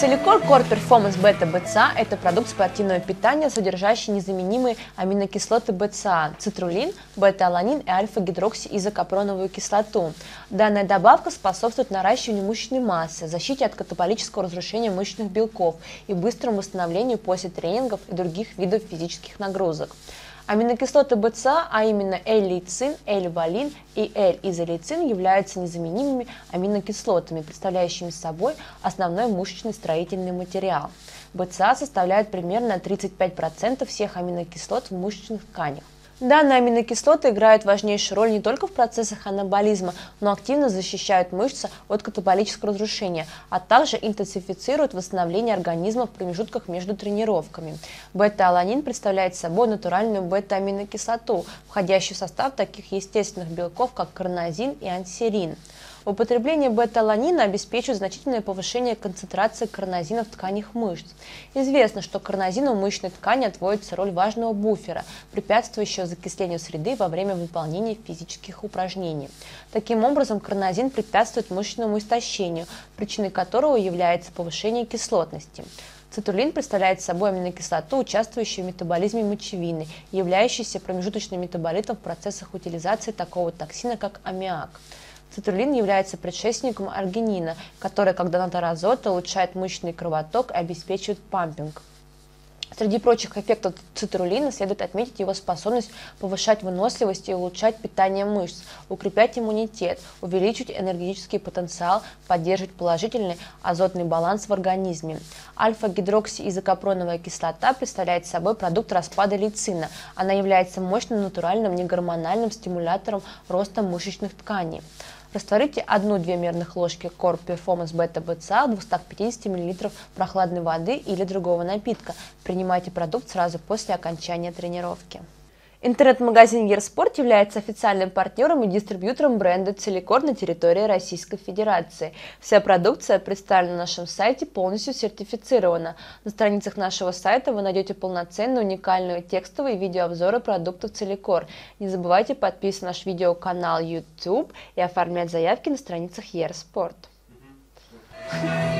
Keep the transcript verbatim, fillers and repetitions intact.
Целикор Core Performance Beta би си эй – это продукт спортивного питания, содержащий незаменимые аминокислоты би си эй – цитрулин, бета-аланин и альфа-гидроксиизокапроновую кислоту. Данная добавка способствует наращиванию мышечной массы, защите от катаболического разрушения мышечных белков и быстрому восстановлению после тренингов и других видов физических нагрузок. Аминокислоты би си эй, а именно L-лейцин, L-валин и L-изолейцин, являются незаменимыми аминокислотами, представляющими собой основной мышечный строительный материал. би си эй составляет примерно тридцать пять процентов всех аминокислот в мышечных тканях. Данные аминокислоты играют важнейшую роль не только в процессах анаболизма, но активно защищают мышцы от катаболического разрушения, а также интенсифицируют восстановление организма в промежутках между тренировками. Бета-аланин представляет собой натуральную бета-аминокислоту, входящую в состав таких естественных белков, как карнозин и ансерин. Употребление бета-аланина обеспечивает значительное повышение концентрации карнозина в тканях мышц. Известно, что карнозину в мышечной ткани отводится роль важного буфера, препятствующего закислению среды во время выполнения физических упражнений. Таким образом, карнозин препятствует мышечному истощению, причиной которого является повышение кислотности. Цитрулин представляет собой аминокислоту, участвующую в метаболизме мочевины, являющейся промежуточным метаболитом в процессах утилизации такого токсина, как аммиак. Цитрулин является предшественником аргинина, который, как донатор азота, улучшает мышечный кровоток и обеспечивает пампинг. Среди прочих эффектов цитрулина следует отметить его способность повышать выносливость и улучшать питание мышц, укреплять иммунитет, увеличить энергетический потенциал, поддерживать положительный азотный баланс в организме. Альфа-гидроксиизокапроновая кислота представляет собой продукт распада лейцина. Она является мощным натуральным негормональным стимулятором роста мышечных тканей. Растворите одну-две мерных ложки Core Performance Beta би си эй в двухстах пятидесяти миллилитрах прохладной воды или другого напитка. Принимайте продукт сразу после окончания тренировки. Интернет-магазин Ерспорт является официальным партнером и дистрибьютором бренда Целикор на территории Российской Федерации. Вся продукция, представленная на нашем сайте, полностью сертифицирована. На страницах нашего сайта вы найдете полноценные, уникальные текстовые и видеообзоры продуктов Целикор. Не забывайте подписываться на наш видеоканал YouTube и оформлять заявки на страницах Ерспорт.